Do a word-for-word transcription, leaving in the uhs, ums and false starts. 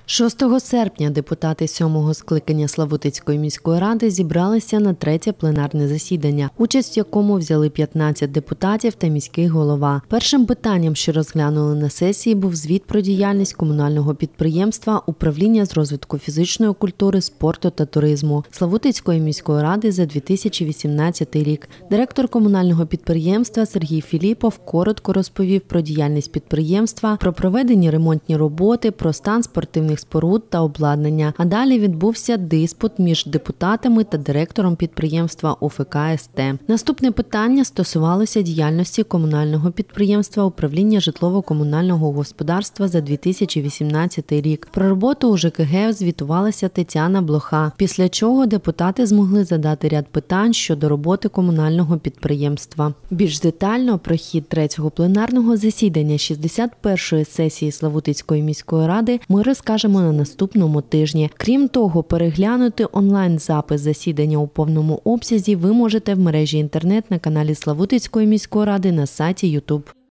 шостого серпня депутати сьомого скликання Славутицької міської ради зібралися на третє пленарне засідання, участь в якому взяли п'ятнадцять депутатів та міський голова. Першим питанням, що розглянули на сесії, був звіт про діяльність комунального підприємства «Управління з розвитку фізичної культури, спорту та туризму» Славутицької міської ради за дві тисячі вісімнадцятий рік. Директор комунального підприємства Сергій Філіпов коротко розповів про діяльність підприємства, про проведені ремонтні роботи, про стан спортивних споруд та обладнання. А далі відбувся диспут між депутатами та директором підприємства У Ф К С Т. Наступне питання стосувалося діяльності комунального підприємства «Управління житлово-комунального господарства» за дві тисячі вісімнадцятий рік. Про роботу у Ж К Г звітувалася Тетяна Блоха, після чого депутати змогли задати ряд питань щодо роботи комунального підприємства. Більш детально про хід третього пленарного засідання шістдесят першої сесії Славутицької міської ради ми розкажемо на наступному тижні. Крім того, переглянути онлайн-запис засідання у повному обсязі ви можете в мережі інтернет на каналі Славутицької міської ради на сайті Ютуб.